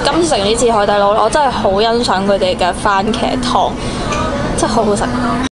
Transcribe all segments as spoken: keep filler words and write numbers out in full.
今次食完呢次海底撈，我真係好欣賞佢哋嘅番茄湯，真係好好食。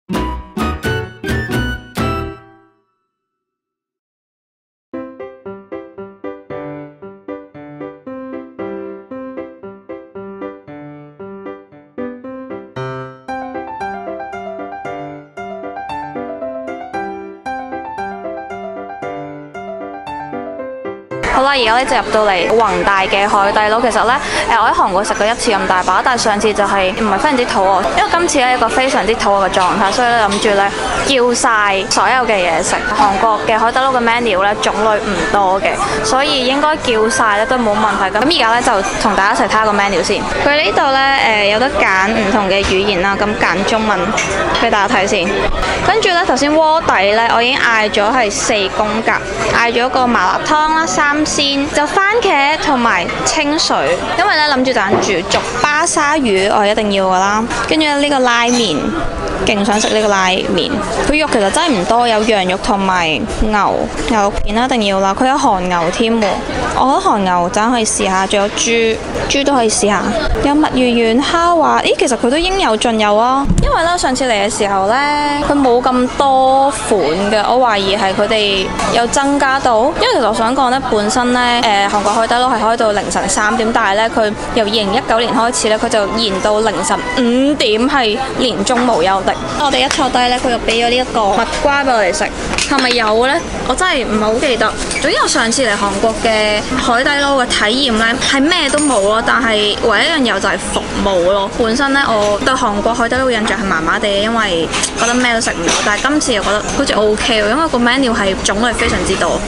好啦，而家咧就入到嚟宏大嘅海底撈。其實咧，誒我喺韓國食過一次咁大把，但係上次就係唔係非常之肚餓，因為今次咧一個非常之肚餓嘅狀態，所以咧諗住咧叫晒所有嘅嘢食。韓國嘅海底撈嘅 menu 咧種類唔多嘅，所以應該叫晒咧都冇問題。咁而家咧就同大家一齊睇下個 menu 先。佢呢度咧誒有得揀唔同嘅語言啦，咁揀中文俾大家睇先。跟住咧頭先鍋底咧，我已經嗌咗係四宮格，嗌咗個麻辣湯啦、三鮮就番茄同埋清水，因為咧諗住揀住煮巴沙魚，我一定要噶啦。跟住呢個拉麵，勁想食呢個拉麵。佢肉其實真係唔多，有羊肉同埋牛牛肉片一定要啦。佢有韓牛添喎，我覺得韓牛真可以試下，仲有豬豬都可以試下。有墨魚丸蝦滑，咦，其實佢都應有盡有啊。因為咧上次嚟嘅時候咧，佢冇咁多款嘅，我懷疑係佢哋有增加到。因為其實我想講咧，本身咧誒、呃、韓國海底撈係開到凌晨三點，但係咧佢由二零一九年開始咧，佢就延到凌晨五點，係年中無休的。我哋一坐低咧，佢就俾咗呢一個蜜瓜俾我哋食，係咪有咧？我真係唔係好記得。總之我上次嚟韓國嘅海底撈嘅體驗咧，係咩都冇咯，但係唯一一樣有就係服務咯。本身咧我對韓國海底撈嘅印象係麻麻地，因為覺得咩都食唔到，但係今次又覺得好似 O K 喎，因為個 menu 係種類非常之多。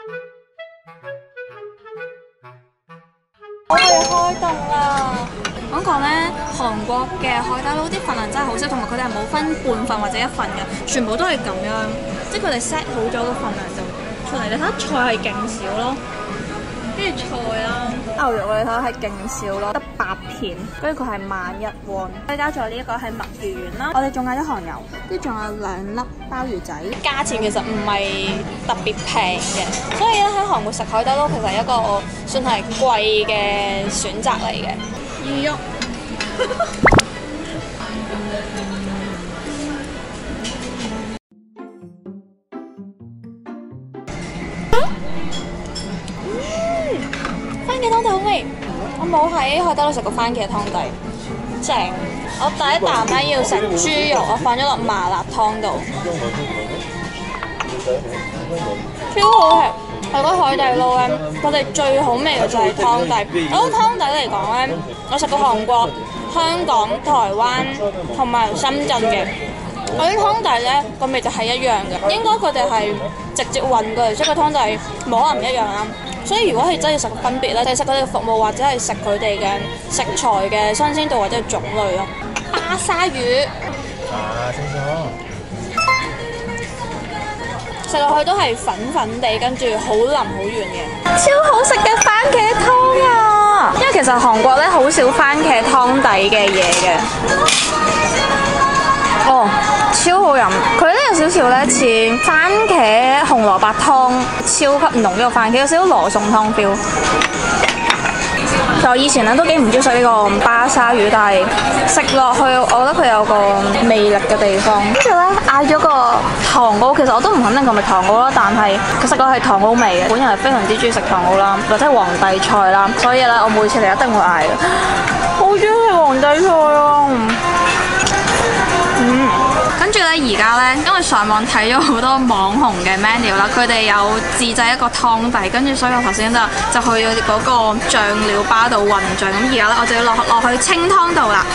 我哋開動啦！講講咧，韓國嘅海底撈啲份量真係好少，同埋佢哋係冇分半份或者一份嘅，全部都係咁樣，即係佢哋 set 好咗個份量就出嚟。你睇下菜係勁少咯，跟住菜啦，牛肉你睇下係勁少咯，得八片，跟住佢係萬一喎。再加咗呢一個係墨魚丸啦，我哋仲嗌咗韓牛，跟住仲有兩粒鮑魚仔，價錢其實唔係特別平嘅，所以咧喺韓國食海底撈其實係一個算係貴嘅選擇嚟嘅。魚肉番茄湯底好味，我冇喺海底撈食過番茄湯底，正。我第一啖咧要食豬肉，我放咗落麻辣湯度，超好食。我覺得海底撈咧，我哋最好味嘅就係湯底。我覺得湯底嚟講咧，我食過韓國、香港、台灣同埋深圳嘅，我啲湯底咧個味就係一樣嘅。應該佢哋係直接運過嚟，所以個湯底冇可能唔一樣啦。所以如果係真係食分別咧，就係食佢哋嘅服務或者係食佢哋嘅食材嘅新鮮度或者係種類咯。巴沙魚，啊清楚，食落去都係粉粉地，跟住好腍好軟嘅，超好食嘅番茄湯啊！因為其實韓國咧好少番茄湯底嘅嘢嘅。哦，超好飲！佢咧有少少咧似番茄紅蘿蔔湯，超級濃嘅番茄，有少少羅宋湯 feel。就以前咧都幾唔中意食呢個巴沙魚，但係食落去，我覺得佢有個魅力嘅地方。跟住咧嗌咗個糖糕，其實我都唔肯定佢係咪糖糕啦，但係佢食落係糖糕味嘅。本人係非常之中意食糖糕啦，或者係皇帝菜啦，所以咧我每次嚟一定會嗌嘅。好中意食皇帝菜啊！嗯。跟住咧，而家咧，因為上網睇咗好多網紅嘅 menu 啦，佢哋有自製一個湯底，跟住所以我頭先就就去咗嗰個醬料吧度混醬，咁而家咧我就要落落去清湯度啦。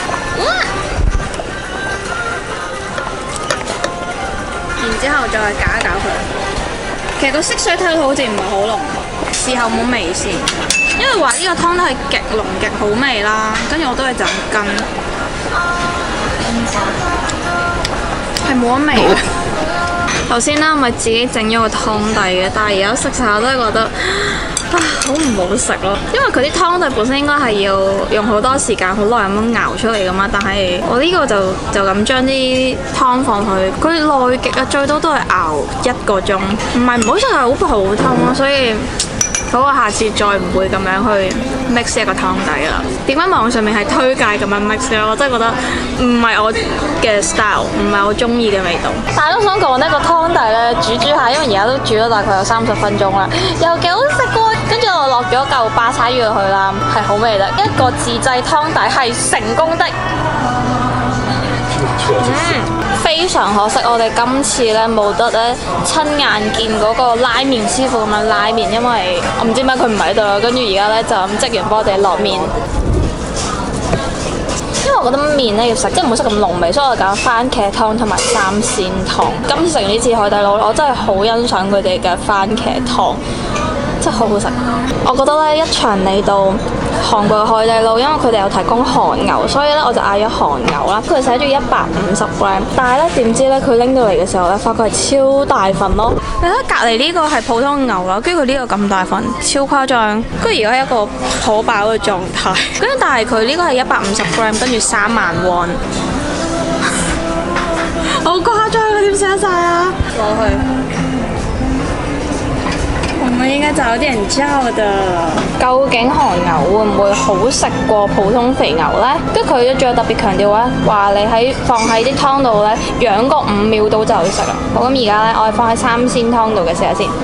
然之後再攪一攪佢。其實個色水睇到好似唔係好濃，試下冇味先，因為話呢個湯底係極濃極好味啦，跟住我都係就咁跟。係冇乜味嘅。頭先啦，咪自己整咗個湯底嘅，但係而家食晒我都係覺得啊，好唔好食咯。因為佢啲湯底本身應該係要用好多時間、好耐咁樣熬出嚟噶嘛，但係我呢個就就咁將啲湯放去，佢耐極啊，最多都係熬一個鐘，唔係唔好食係好普通咯，所以嗰個下次再唔會咁樣去 mix 一個湯底啦。點解網上面係推介咁樣 mix 咧？我真係覺得唔係我嘅 style， 唔係我中意嘅味道。但係都想講呢個湯底咧煮煮下，因為而家都煮咗大概有三十分鐘啦，又幾好食喎。跟住我落咗嚿巴沙魚落去啦，係好味啦。一個自製湯底係成功的。嗯，非常可惜，我哋今次咧冇得咧親眼見嗰個拉麵師傅咁樣拉麵，因為我唔知點解佢唔喺度啦。跟住而家咧就咁職員幫我哋落麵，因為我覺得麵咧要食即係唔好食咁濃味，所以我揀番茄湯同埋三鮮湯。今次食完呢次海底撈，我真係好欣賞佢哋嘅番茄湯。真係好好食，我覺得咧一場嚟到韓國嘅海底撈，因為佢哋有提供韓牛，所以咧我就嗌咗韓牛啦。佢寫住一百五十 gram， 但係咧點知咧佢拎到嚟嘅時候咧，發覺係超大份咯。你睇隔離呢個係普通牛啦，跟住佢呢個咁大份，超誇張。跟住而家係一個好飽嘅狀態，跟住但係佢呢個係一百五十 gram， 跟住三萬 won， 好誇張啊！點食得晒啊？攞去。我們應該找點叫的。究竟韓牛會唔會好食過普通肥牛呢？跟住佢仲有特別強調咧，話你喺放喺啲湯度咧，養個五秒到就可以食啦。好，咁而家咧，我係放喺三鮮湯度嘅，試下先。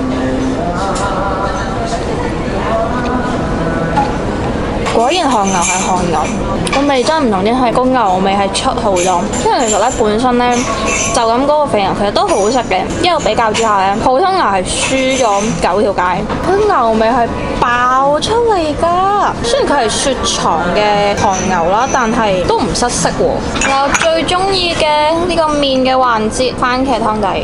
果然韓牛係韓牛，個味真係唔同啲，係個牛味係出好多。因為其實咧本身咧就咁嗰個肥牛其實都好食嘅，一路比較之下咧，普通牛係輸咗九條街。佢牛味係爆出嚟㗎，雖然佢係雪藏嘅韓牛啦，但係都唔失色喎。我最中意嘅呢個麵嘅環節，番茄湯底。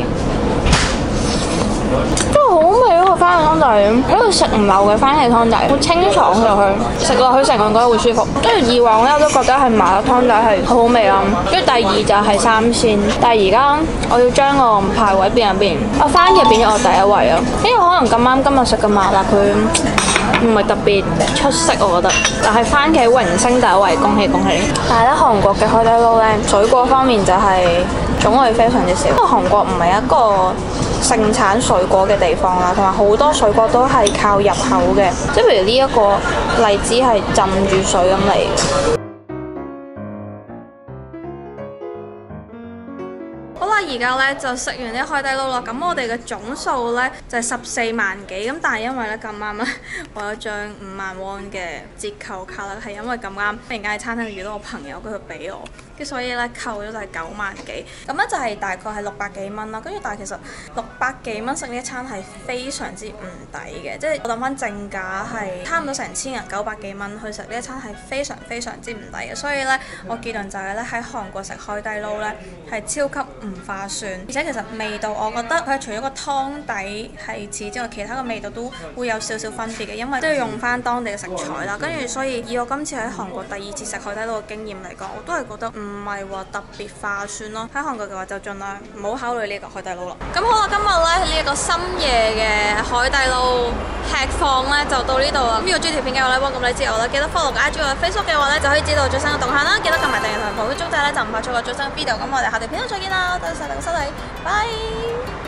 真係好味咯！個番茄湯底，因為食唔漏嘅番茄湯底，好清爽落去，食落去成個人覺得會舒服。跟住以往咧，我都覺得係麻辣湯底係好好味啦。跟住第二就係三鮮，但係而家我要將個排位變入邊，啊番茄變咗我第一位啊！因為可能咁啱今日食嘅麻辣佢唔係特別出色，我覺得。但係番茄榮升第一位，恭喜恭喜！但係咧，韓國嘅海底撈咧，水果方面就係種類非常之少，因為韓國唔係一個盛產水果嘅地方啦，同埋好多水果都係靠入口嘅，即係譬如呢一個荔枝係浸住水咁嚟。好啦，而家咧就食完啲海底撈啦，咁我哋嘅總數咧就係十四萬幾，咁但係因為咧咁啱咧，我有張五萬 won 嘅折扣卡啦，係因為咁啱突然間喺餐廳遇到我朋友，佢佢俾我，跟所以咧扣咗就係九萬幾，咁咧就係大概係六百幾蚊啦。跟住但係其實六百幾蚊食呢一餐係非常之唔抵嘅，即係我諗翻正價係差唔多成千銀，九百幾蚊去食呢一餐係非常非常之唔抵嘅。所以咧我結論就係咧喺韓國食海底撈咧係超級唔划算，而且其實味道我覺得佢除咗個湯底係似之外，其他嘅味道都會有少少分別嘅，因為都要用翻當地嘅食材啦。跟住所以以我今次喺韓國第二次食海底撈嘅經驗嚟講，我都係覺得唔係話特別划算咯。喺韓國嘅話就盡量唔好考慮呢個海底撈啦。咁好啦，今日咧呢一個深夜嘅海底撈吃況咧就到呢度啦。咁如果中意條片嘅話咧，幫咁你知我啦，記得 follow 加住我 Facebook 嘅話咧就可以知道最新嘅動向啦。記得撳埋訂閱同埋旁邊鐘仔咧就唔怕錯過最新嘅 video。咁我哋下條片度再見啦，多謝大家收睇，拜。